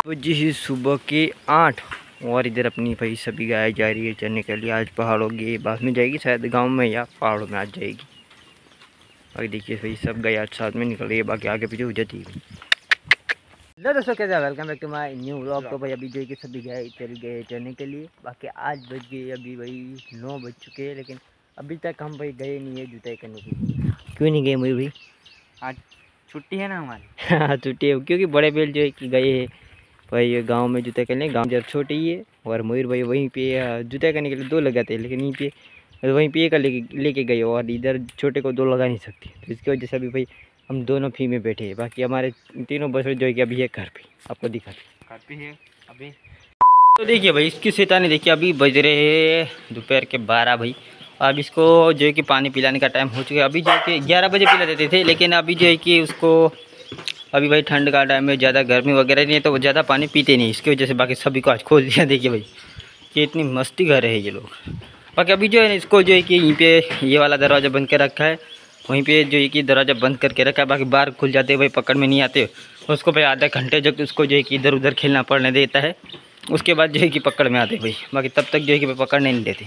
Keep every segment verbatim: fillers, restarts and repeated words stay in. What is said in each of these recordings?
बजे ही सुबह के आठ और इधर अपनी भाई सभी गाय जा रही है चरने के लिए। आज पहाड़ों के बाद में जाएगी, शायद गांव में या पहाड़ों में आज जाएगी। और देखिए भाई सब गाय आज साथ में निकल रही है, बाकी आगे पीछे हो जाती है। हेलो दोस्तों, कैसे welcome back to my new vlog. तो भाई अभी जो है कि सभी गाय चल गए चरने के लिए। बाकी आज बज गए अभी भाई नौ बज चुके हैं, लेकिन अभी तक हम भाई गए नहीं है जुताई करने के लिए। क्यों नहीं गए मयूर भाई? आज छुट्टी है ना हमारी। हाँ छुट्टी है, क्योंकि बड़े बैल जो है कि गए हैं भाई ये गांव में जुताई करने। गांव जब छोटी ही है और मयूर भाई वहीं पे जुताई करने के लिए दो लगाते हैं, लेकिन यहीं पे वहीं पे एक लेके लेके गए और इधर छोटे को दो लगा नहीं सकते, तो इसकी वजह से अभी भाई हम दोनों फी में बैठे हैं। बाकी हमारे तीनों बछड़े जो है कि अभी है घर पे, आपको दिखाते घर पे है अभी। तो देखिए भाई इसकी शैतानी देखिए। अभी बज रहे हैं दोपहर के बारह भाई। अब इसको जो है कि पानी पिलाने का टाइम हो चुका है। अभी जो है कि ग्यारह बजे पिला देते थे, लेकिन अभी जो है कि उसको अभी भाई ठंड का टाइम है, ज़्यादा गर्मी वगैरह नहीं है तो वो ज़्यादा पानी पीते नहीं, इसकी वजह से बाकी सभी को आज खोल दिया। देखिए भाई कि इतनी मस्ती कर रहे हैं ये लोग। बाकी अभी जो है इसको जो है कि यहीं पे ये वाला दरवाज़ा बंद कर रखा है, वहीं पे जो है कि दरवाज़ा बंद करके रखा है। बाकी बाहर खुल जाते भाई, पकड़ में नहीं आते उसको भाई। आधा घंटे जब उसको जो है कि इधर उधर खेलना पड़ने देता है, उसके बाद जो है कि पकड़ में आते भाई। बाकी तब तक जो है कि भाई पकड़ने नहीं देते।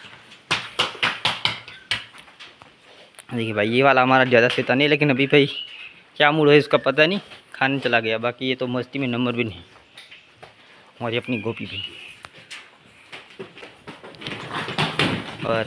देखिए भाई ये वाला हमारा ज़्यादा शैतानी है, लेकिन अभी भाई क्या मूड है इसका पता नहीं, खाने चला गया। बाकी ये तो मस्ती में नंबर भी नहीं। हमारी अपनी गोपी भी और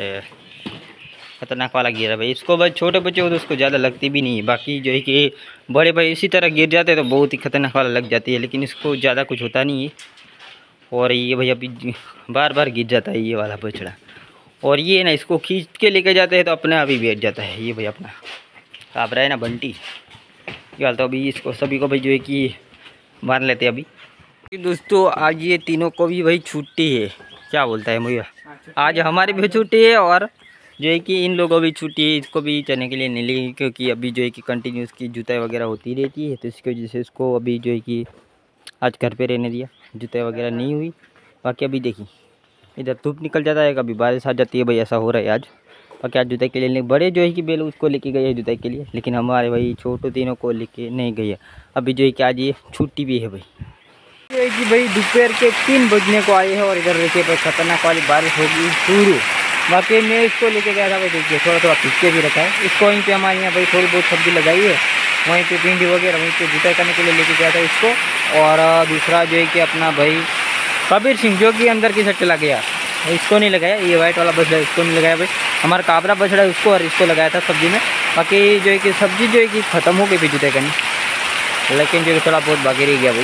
खतरनाक वाला गिरा भाई। इसको भाई छोटे बच्चे हो तो उसको ज़्यादा लगती भी नहीं है। बाकी जो है कि बड़े भाई इसी तरह गिर जाते हैं तो बहुत ही खतरनाक वाला लग जाती है, लेकिन इसको ज़्यादा कुछ होता नहीं है। और ये भाई अभी बार बार गिर जाता है ये वाला बछड़ा। और ये ना इसको खींच के लेके जाते हैं तो अपने आप ही बैठ जाता है ये भाई। अपना काब रहा है ना बंटी यार। तो अभी इसको सभी को भाई जो है कि मार लेते हैं अभी। दोस्तों आज ये तीनों को भी भाई छुट्टी है, क्या बोलता है भैया? आज हमारी भी छुट्टी है और जो है कि इन लोगों भी छुट्टी है। इसको भी चलने के लिए नहीं लेगी, क्योंकि अभी जो है कि कंटिन्यूस की जुताई वगैरह होती रहती है, तो इसकी वजह से इसको अभी जो है कि आज घर पे रहने दिया, जुताई वगैरह नहीं हुई। बाकी अभी देखिए इधर धूप निकल जाता है, कभी बारिश आ जाती है भाई, ऐसा हो रहा है आज। बाकी आज जुताई के लिए बड़े जो है कि बेल उसको लेके गए हैं जुताई के लिए, लेकिन हमारे भाई छोटो तीनों को लेके नहीं गए है। अभी जो है कि आज ये छुट्टी भी है भाई। जो है कि भाई दोपहर के तीन बजने को आए हैं और इधर देखिए भाई खतरनाक वाली बारिश होगी शुरू। बाकी मैं इसको लेके गया था भाई, देखिए थोड़ा थोड़ा खींच भी रखा है इसको। वहीं पे हमारे यहाँ भाई थोड़ी बहुत सब्जी लगाई है, वहीं पे भिंडी वगैरह वहीं पे जुताई करने के लिए लेके गया था इसको। और दूसरा जो है कि अपना भाई कबीर सिंह जो कि अंदर की साइड चला गया, इसको नहीं लगाया। ये वाइट वाला बछड़ा इसको नहीं लगाया भाई। हमारा काबरा बछड़ा है उसको और इसको लगाया था सब्जी में। बाकी जो है कि सब्जी जो है कि ख़त्म हो गई भी जुताई करनी, लेकिन जो थोड़ा बहुत बाकी रह गया भाई।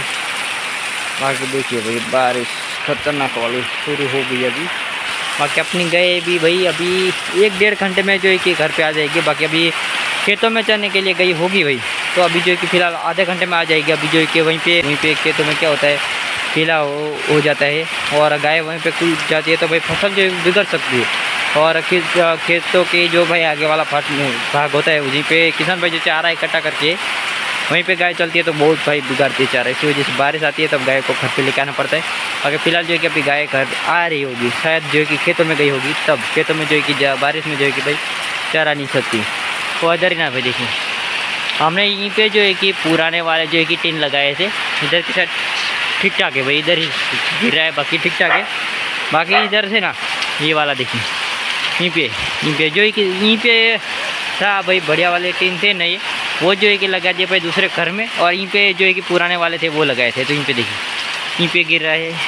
बाकी देखिए भाई बारिश खतरनाक वाली शुरू हो गई अभी। बाकी अपनी गए भी भाई अभी एक डेढ़ घंटे में जो है कि घर पे आ जाएगी। बाकी अभी खेतों में चलने के लिए गई होगी भाई, तो अभी जो है कि फ़िलहाल आधे घंटे में आ जाएगी। अभी जो है कि वहीं पे वहीं पे खेतों में क्या होता है पीला हो, हो जाता है और गाय वहीं पे कूद जाती है, तो भाई फसल जो बिगड़ सकती है। और खेत खेतों के जो भाई आगे वाला फाट भाग होता है वहीं पे किसान भाई जो चारा इकट्ठा करके वहीं पे गाय चलती है, तो बहुत भाई बिगाड़ती है चारा। इसी वजह से बारिश आती है तब गाय को घर पे लेके आना पड़ता है। अगर फिलहाल जो है कि अभी गाय घर आ रही होगी, शायद जो है कि खेतों में गई होगी, तब खेतों में जो है कि बारिश में जो है कि भाई चारा नहीं सकती। तो इधर ही ना भाई देखिए हमने यहीं पे जो है कि पुराने वाले जो है कि टिन लगाए थे, इधर की साइड ठीक ठाक है भाई, इधर ही गिर रहा है, बाकी ठीक ठाक है। बाकी इधर से ना ये वाला देखिए यहीं पे यहीं पे जो है कि यहीं पे था भाई बढ़िया वाले टिन थे नहीं, वो जो है कि लगा दिए भाई दूसरे घर में। और यहीं पे जो है कि पुराने वाले थे वो लगाए थे, तो यहीं पे देखिए यहीं पे गिर रहा है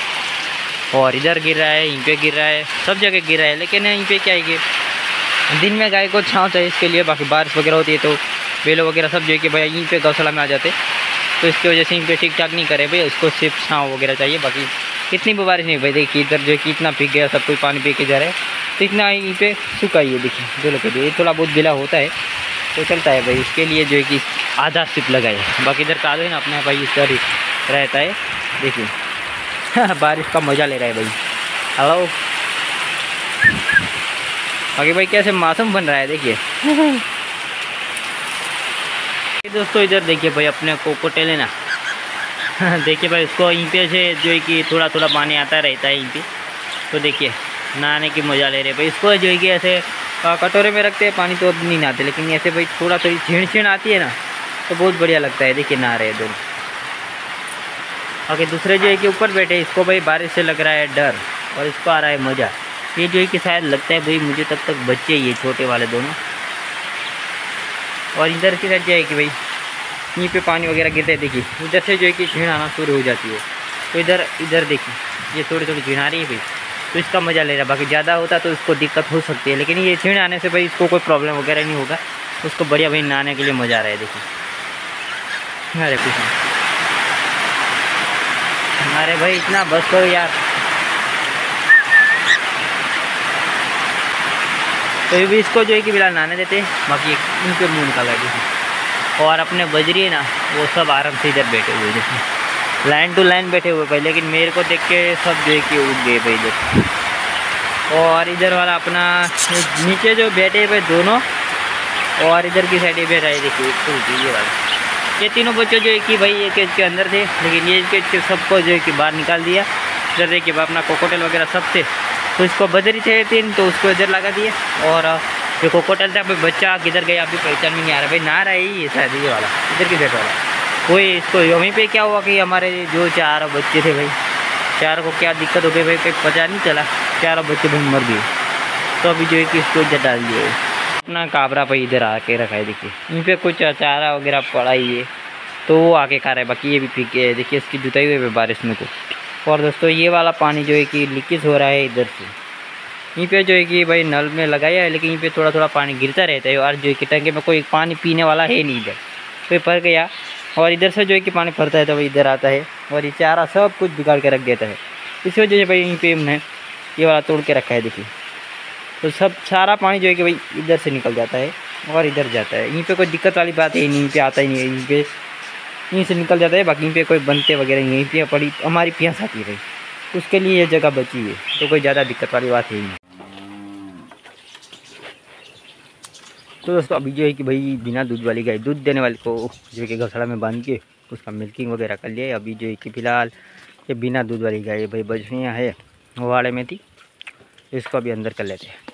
और इधर गिर रहा है, यहीं पे गिर रहा है, सब जगह गिर रहा है। लेकिन यहीं पे क्या है कि दिन में गाय को छाँव चाहिए इसके लिए। बाकी बारिश वगैरह होती है तो बेलो वगैरह सब जो है कि भाई यहीं पे गौशाला में आ जाते, तो इसकी वजह से यहीं पे ठीक ठाक नहीं करे भाई, उसको सिर्फ छाँव वगैरह चाहिए। बाकी इतनी भी बारिश नहीं भाई, देखिए इधर जो है कि इतना भीग गया, सब कोई पानी पी के जा रहा है, तो इतना यहीं पे सूखा ही है। देखिए बेलों के लिए थोड़ा बहुत गिला होता है तो चलता है भाई, इसके लिए जो है कि आधा सिप लगाए। बाकी इधर कादो है ना अपना भाई इस तरह रहता है। देखिए बारिश का मज़ा ले रहा है भाई। हेलो बाकी भाई कैसे मौसम बन रहा है देखिए। दोस्तों इधर देखिए भाई अपने कोकोटेल है ना देखिए भाई उसको यहीं पे से जो है कि थोड़ा थोड़ा पानी आता रहता है यहीं पे, तो देखिए नहाने की मज़ा ले रहे भाई। इसको जो है कि ऐसे कटोरे में रखते हैं पानी तो नहीं नहाते, लेकिन ऐसे भाई थोड़ा थोड़ी छीण छीण आती है ना तो बहुत बढ़िया लगता है। देखिए नहा रहे दोनों। बाकी दूसरे जो है कि ऊपर बैठे, इसको भाई बारिश से लग रहा है डर और इसको आ रहा है मज़ा। ये जो है कि शायद लगता है भाई मुझे तब तक बच्चे ये छोटे वाले दोनों। और इधर की साइड जो है कि भाई यहीं पे पानी वगैरह गिरता है, देखिए उधर से जो है कि झीण आना शुरू हो जाती है। तो इधर इधर देखिए ये थोड़ी थोड़ी झीण आ रही है भाई, तो इसका मज़ा ले रहा है। बाकी ज़्यादा होता तो इसको दिक्कत हो सकती है, लेकिन ये झीण आने से भाई इसको कोई प्रॉब्लम वगैरह नहीं होगा, उसको बढ़िया भाई नहाने के लिए मज़ा आ रहा है। देखिए अरे कुछ नहीं, अरे भाई इतना बस करो यार। तो ये भी इसको जो है कि फिलहाल नहाने देते हैं, बाकी इनके मुँह निकाला है देखिए। और अपने बजरी है ना वो सब आराम से इधर बैठे हुए देखिए, लाइन टू लाइन बैठे हुए भाई, लेकिन मेरे को देख के सब जो है कि उठ गए भाई इधर। और इधर वाला अपना नीचे जो बैठे हुए दोनों, और इधर की साइड बैठा है देखिए ये वाला। ये तीनों बच्चे जो है कि भाई ये केज के अंदर थे, लेकिन ये केज के सबको जो है कि बाहर निकाल दिया। इधर देखिए अपना कोकोटेल वगैरह सब थे, तो इसको बजरी थे तीन, तो उसको इधर लगा दिया। और जो कोकोटेल था भाई बच्चा किधर गया अभी पहचान में नहीं आ रहा भाई, नहा रहा है ये शायद ये वाला, इधर की साइड वाला कोई। इसको वहीं पे क्या हुआ कि हमारे जो चार बच्चे थे भाई, चार को क्या दिक्कत हो गई भाई, कोई पता नहीं चला, चारों बच्चे भाई मर गए। तो अभी जो है कि इसको इधर डाल दिए अपना काबरा भाई, इधर आके रखा है देखिए। इन पे कुछ चारा वगैरह पड़ा ही है, तो वो आके खा रहा है। बाकी ये भी फीके है देखिए, इसकी जुताई हुई है बारिश में को। और दोस्तों ये वाला पानी जो है कि लीकेज हो रहा है इधर से, यहीं पे जो है कि भाई नल में लगाया है, लेकिन यहीं पे थोड़ा थोड़ा पानी गिरता रहता है। और जो है कि टंकी में कोई पानी पीने वाला है नहीं इधर, कोई भर गया और इधर से जो है कि पानी भरता है तो भाई इधर आता है, और ये चारा सब कुछ बिगाड़ के रख देता है। इस वजह से भाई यहीं पे हमने ये वाला तोड़ के रखा है देखिए। तो सब सारा पानी जो है कि भाई इधर से निकल जाता है और इधर जाता है। यहीं पे कोई दिक्कत वाली बात है नहीं, यहीं पे आता ही नहीं है, यहीं पे यहीं से निकल जाता है। बाकी यहीं पे कोई बनते वगैरह नहीं, यहीं पे पड़ी हमारी प्यास आती है भाई, उसके लिए ये जगह बची है, तो कोई ज़्यादा दिक्कत वाली बात है ही नहीं। तो दोस्तों अभी जो है कि भाई बिना दूध वाली गाय, दूध देने वाली को जो है कि गौशाला में बांध के उसका मिल्किंग वगैरह कर लिया। अभी जो है कि फ़िलहाल ये बिना दूध वाली गाय भाई बछड़ियाँ है वाड़े में थी, इसको अभी अंदर कर लेते हैं।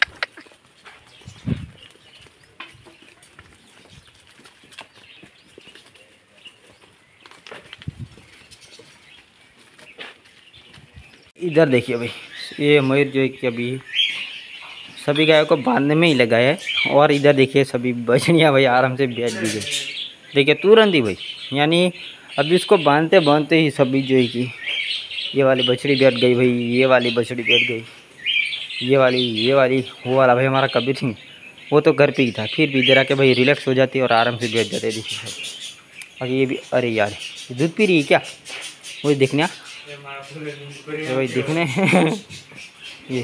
इधर देखिए भाई ये मयूर जो है कि अभी सभी गायों को बांधने में ही लगा है, और इधर देखिए सभी बछड़ियाँ भाई आराम से बैठ भी गई देखिए तुरंत ही भाई। यानी अभी इसको बांधते बांधते ही सभी जो है कि ये वाली बछड़ी बैठ गई भाई, ये वाली बछड़ी बैठ गई, ये वाली ये वाली वो वाला भाई हमारा कबीर सिंह वो तो घर पे ही था, फिर भी इधर आके भाई रिलैक्स हो जाती है और आराम से बैठ जाते हैं देखिए भाई। और ये भी अरे यार दूध पी रही है क्या, वही देखने भाई देखने ये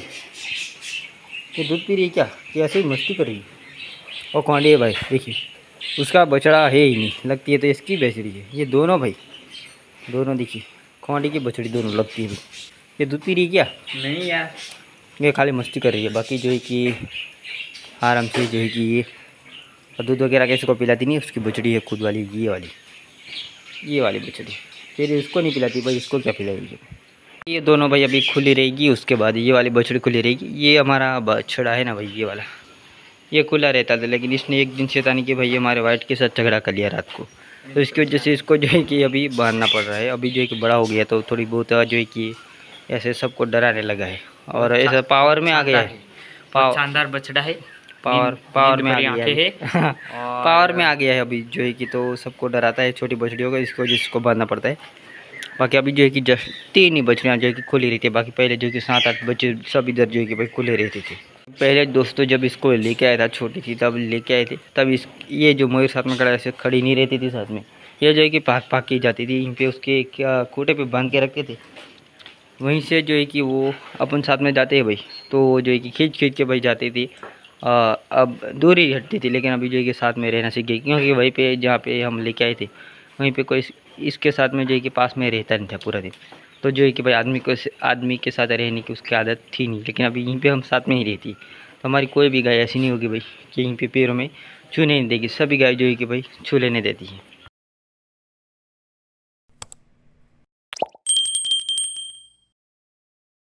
ये दूध पी रही है क्या, कि ऐसे ही मस्ती कर रही है। और कौंडी है भाई देखिए, उसका बछड़ा है ही नहीं, लगती है तो इसकी बछड़ी है। ये दोनों भाई दोनों देखिए कौंडी की बछड़ी दोनों लगती है भाई। ये दूध पी रही है क्या, नहीं यार ये खाली मस्ती कर रही है। बाकी जो है कि आराम से जो है कि ये दूध वगैरह किसी को पिलाती नहीं, उसकी बछड़ी है खुद वाली, ये वाली ये वाली बछड़ी, फिर इसको नहीं पिलाती भाई, इसको क्या पिलाएगी। ये दोनों भाई अभी खुली रहेगी, उसके बाद ये वाली बछड़ी खुली रहेगी। ये हमारा बछड़ा है ना भाई ये वाला, ये खुला रहता था, लेकिन इसने एक दिन शैतानी कि भाई हमारे वाइट के साथ झगड़ा कर लिया रात को, तो इसकी वजह से इसको जो है कि अभी बांधना पड़ रहा है। अभी जो है कि बड़ा हो गया तो थोड़ी बहुत जो है कि ऐसे सबको डराने लगा है, और ऐसा पावर में आ गया है, पावर शानदार बछड़ा है, पावर पावर में आ गया है पावर में आ गया है अभी जो है कि, तो सबको डराता है छोटी बछड़ियों को, इसको जिसको बांधना पड़ता है। बाकी अभी जो है कि जस्ट तीन ही बछड़ियाँ जो है कि खुली रहती है, बाकी पहले जो है कि सात आठ बच्चे सब इधर जो है कि भाई खुले रहते थे। पहले दोस्तों जब इसको लेके आया था छोटी थी तब लेके आए थे, तब इस ये जो मयूर साथ में खड़ा ऐसे खड़ी नहीं रहती थी साथ में, ये जो है कि भाग भाग के जाती थी। इन पे उसके क्या खूटे पे बांध के रखते थे, वहीं से जो है कि वो अपन साथ में जाते हैं भाई, तो जो है कि खींच खींच के भाई जाती थी। आ, अब दूरी हटती थी, लेकिन अभी जो है कि साथ में रहना सीख गई, क्योंकि वहीं पे जहाँ पे हम लेके आए थे वहीं पे कोई इसके साथ में जो है कि पास में रहता नहीं था पूरा दिन, तो जो है कि भाई आदमी को आदमी के साथ रहने की उसकी आदत थी नहीं। लेकिन अभी यहीं पे हम साथ में ही रहती, तो हमारी कोई भी गाय ऐसी नहीं होगी भाई कि यहीं पे पैरों में छूने नहीं देगी, सभी गाय जो है कि भाई छू लेने देती है।